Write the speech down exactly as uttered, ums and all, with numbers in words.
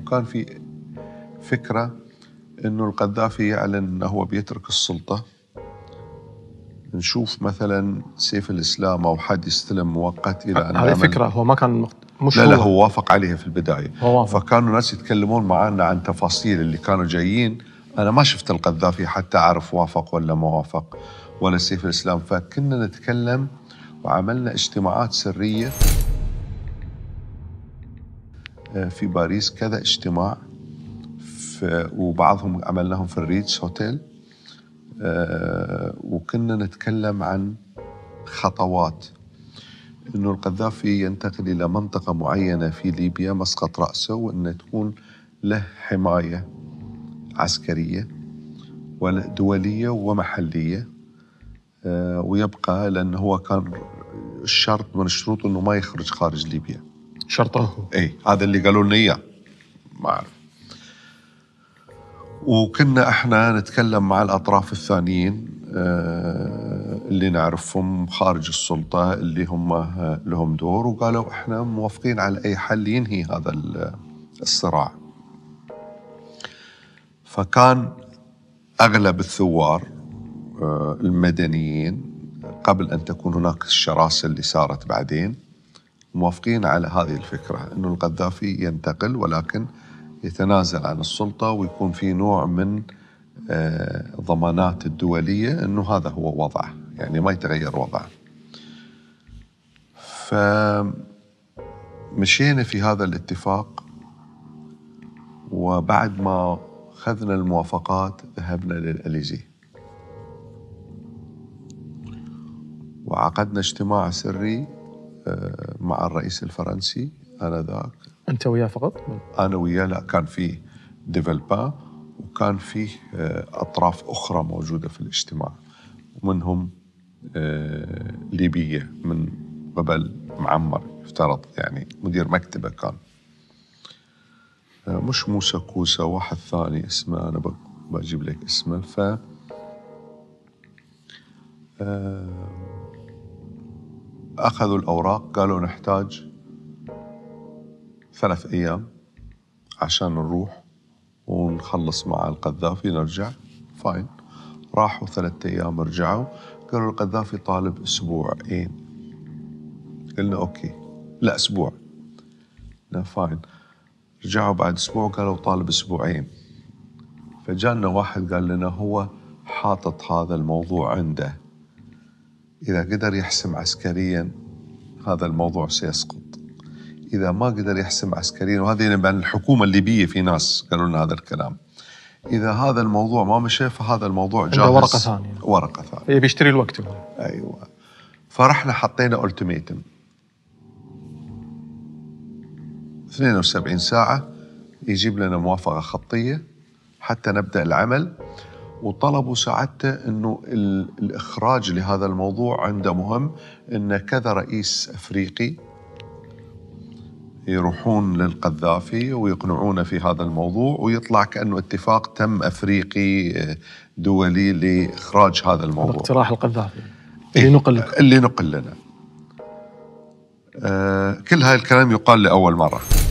وكان في فكرة إنه القذافي يعلن أنه هو بيترك السلطة، نشوف مثلا سيف الإسلام أو حد يستلم مؤقت إلى أن هذه فكرة هو ما كان مخت... مش لا هو لا هو وافق عليها في البداية. هو وافق. فكانوا الناس يتكلمون معنا عن تفاصيل اللي كانوا جايين. أنا ما شفت القذافي حتى أعرف وافق ولا ما وافق ولا سيف الإسلام. فكنا نتكلم وعملنا اجتماعات سرية في باريس، كذا اجتماع، وبعضهم عملناهم في الريتس هوتيل. وكنا نتكلم عن خطوات إنه القذافي ينتقل إلى منطقة معينة في ليبيا، مسقط رأسه، وإن تكون له حماية عسكرية ودولية ومحلية، ويبقى لأنه هو كان الشرط من الشروط إنه ما يخرج خارج ليبيا. شرطه هو. إيه هذا اللي قالوا لنا إياه، ما أعرف. وكنا احنا نتكلم مع الأطراف الثانيين اللي نعرفهم خارج السلطة اللي هم لهم دور، وقالوا احنا موافقين على أي حل ينهي هذا الصراع. فكان أغلب الثوار المدنيين قبل أن تكون هناك الشراسة اللي صارت بعدين موافقين على هذه الفكرة، أنه القذافي ينتقل ولكن يتنازل عن السلطة، ويكون في نوع من ضمانات الدولية أنه هذا هو وضعه، يعني ما يتغير وضعه. فمشينا في هذا الاتفاق، وبعد ما أخذنا الموافقات ذهبنا للأليزيه وعقدنا اجتماع سري مع الرئيس الفرنسي آنذاك. أنت وياه فقط؟ أنا وياه، لا كان فيه ديفلبان وكان فيه أطراف أخرى موجودة في الاجتماع، ومنهم ليبية من قبل معمر يفترض، يعني مدير مكتبة كان، مش موسى كوسة، واحد ثاني اسمه، أنا بجيب لك اسمه. ف أخذوا الأوراق، قالوا نحتاج ثلاث أيام عشان نروح ونخلص مع القذافي نرجع. فاين، راحوا ثلاثة أيام رجعوا، قالوا القذافي طالب أسبوعين. قلنا أوكي، لا أسبوع. لا فاين، رجعوا بعد أسبوع قالوا طالب أسبوعين. فجانا واحد قال لنا هو حاطط هذا الموضوع عنده، إذا قدر يحسم عسكريا هذا الموضوع سيسقط، إذا ما قدر يحسم عسكريا، وهذه من الحكومة الليبية في ناس قالوا لنا هذا الكلام، إذا هذا الموضوع ما مشى فهذا الموضوع جاهز، ورقة ثانية ورقة ثانية هي بيشتري الوقت هو. أيوة. فرحنا حطينا ألتيميتم اثنين وسبعين ساعة يجيب لنا موافقة خطية حتى نبدأ العمل. وطلبوا ساعته أنه الإخراج لهذا الموضوع عنده مهم، أن كذا رئيس أفريقي يروحون للقذافي ويقنعونه في هذا الموضوع، ويطلع كأنه اتفاق تم أفريقي دولي لإخراج هذا الموضوع. اقتراح القذافي اللي نقل لكم. اللي نقل لنا. آه كل هاي الكلام يقال لأول مرة.